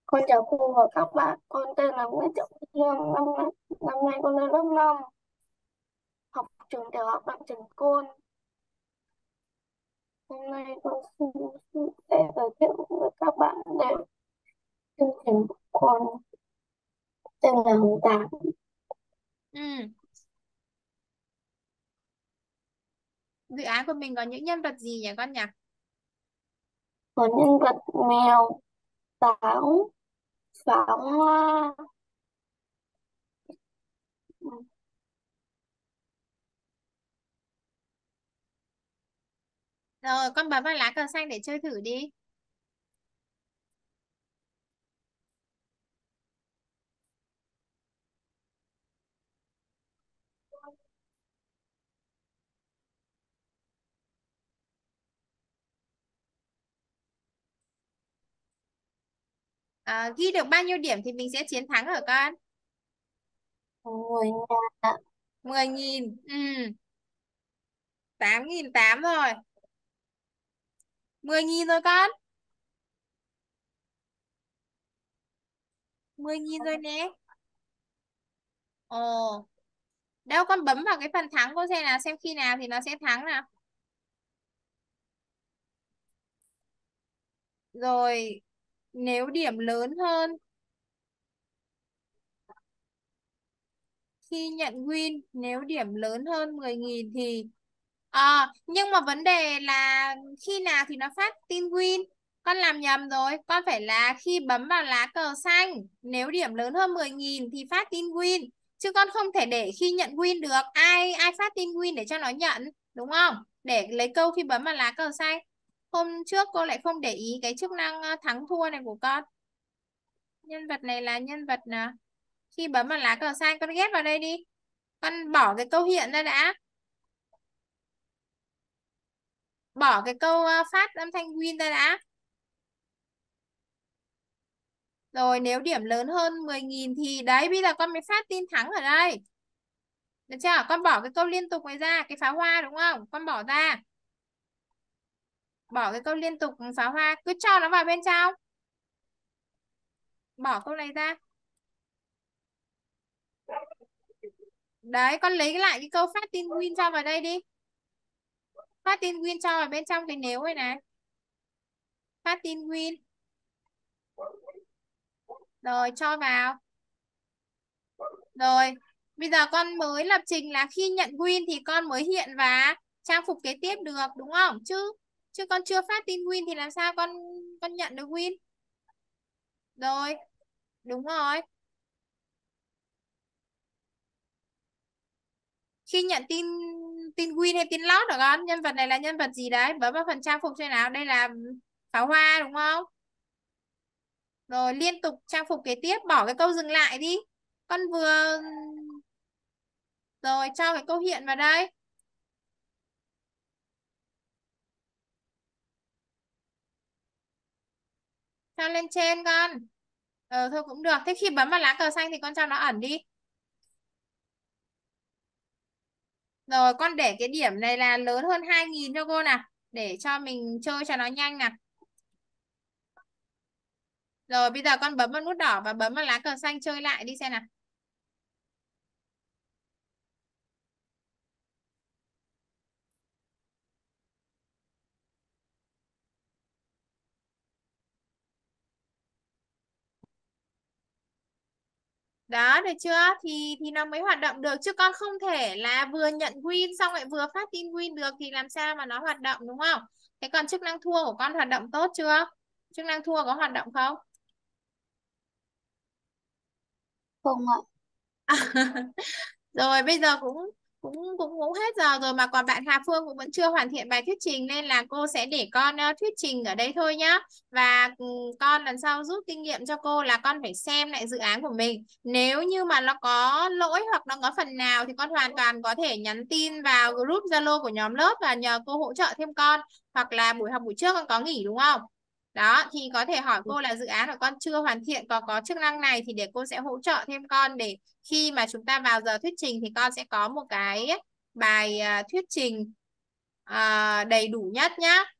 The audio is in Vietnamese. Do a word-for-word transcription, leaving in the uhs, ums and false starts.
Con chào cô và các bạn, con tên là Nguyễn Trọng Hương, năm nay, năm nay con lên lớp năm, học trường tiểu học Đặng Trần Côn. Hôm nay con xin, xin sẽ giới thiệu với các bạn về chương trình của con tên là Hồng Tám. Ừ. Dự án của mình có những nhân vật gì nhỉ con nhỉ? Có nhân vật mèo, táo, pháo hoa, Rồi con bấm vào lá cờ xanh để chơi thử đi. À, ghi được bao nhiêu điểm thì mình sẽ chiến thắng hả con? người nhà, Mười nghìn. Ừ. Tám nghìn tám rồi. Mười nghìn rồi con. Mười nghìn rồi nè. Ồ. Đâu con bấm vào cái phần thắng cô xem nào, xem khi nào thì nó sẽ thắng nào. Rồi nếu điểm lớn hơn khi nhận win, nếu điểm lớn hơn mười nghìn thì à, nhưng mà vấn đề là khi nào thì nó phát tin win. Con làm nhầm rồi, con phải là khi bấm vào lá cờ xanh, nếu điểm lớn hơn mười nghìn thì phát tin win, chứ con không thể để khi nhận win được. Ai ai phát tin win để cho nó nhận, đúng không? Để lấy câu khi bấm vào lá cờ xanh. Hôm trước cô lại không để ý cái chức năng ờ, thắng thua này của con. Nhân vật này là nhân vật nào? Khi bấm vào lá cờ xanh, con ghép vào đây đi. Con bỏ cái câu hiện ra đã. Bỏ cái câu ờ, phát âm thanh win ra đã. Rồi nếu điểm lớn hơn mười nghìn thì đấy, bây giờ con mới phát tin thắng ở đây. Được chưa? Con bỏ cái câu liên tục này ra, cái pháo hoa đúng không? Con bỏ ra. Bỏ cái câu liên tục pháo hoa, cứ cho nó vào bên trong. Bỏ câu này ra. Đấy, con lấy lại cái câu phát tin win cho vào đây đi. Phát tin win cho vào bên trong cái nếu này này. Phát tin win. Rồi cho vào. Rồi, bây giờ con mới lập trình là khi nhận win thì con mới hiện và trang phục kế tiếp được, đúng không? Chứ chứ con chưa phát tin win thì làm sao con con nhận được win? Rồi, đúng rồi. Khi nhận tin tin win hay tin lót hả con? Nhân vật này là nhân vật gì đấy? Bấm vào phần trang phục xem nào. Đây là pháo hoa đúng không? Rồi liên tục trang phục kế tiếp, bỏ cái câu dừng lại đi. Con vừa rồi cho cái câu hiện vào đây. Cho lên trên con. Ờ thôi cũng được. Thế khi bấm vào lá cờ xanh thì con cho nó ẩn đi. Rồi con để cái điểm này là lớn hơn hai nghìn cho cô nào. Để cho mình chơi cho nó nhanh nào. Rồi bây giờ con bấm vào nút đỏ và bấm vào lá cờ xanh chơi lại đi xem nào. Đó, được chưa? Thì thì nó mới hoạt động được, chứ con không thể là vừa nhận win xong lại vừa phát tin win được thì làm sao mà nó hoạt động, đúng không? Thế còn chức năng thua của con hoạt động tốt chưa? Chức năng thua có hoạt động không? không ạ. Rồi bây giờ cũng cũng cũng cũng hết giờ rồi mà còn bạn Hà Phương cũng vẫn chưa hoàn thiện bài thuyết trình, nên là cô sẽ để con ờ, thuyết trình ở đây thôi nhá. Và ừ, con lần sau rút kinh nghiệm cho cô là con phải xem lại dự án của mình. Nếu như mà nó có lỗi hoặc nó có phần nào thì con hoàn toàn có thể nhắn tin vào group Zalo của nhóm lớp và nhờ cô hỗ trợ thêm con. Hoặc là buổi học buổi trước con có nghỉ đúng không? Đó thì có thể hỏi cô là dự án của con chưa hoàn thiện, có có chức năng này thì để cô sẽ hỗ trợ thêm con, để khi mà chúng ta vào giờ thuyết trình thì con sẽ có một cái bài à, thuyết trình à, đầy đủ nhất nhá.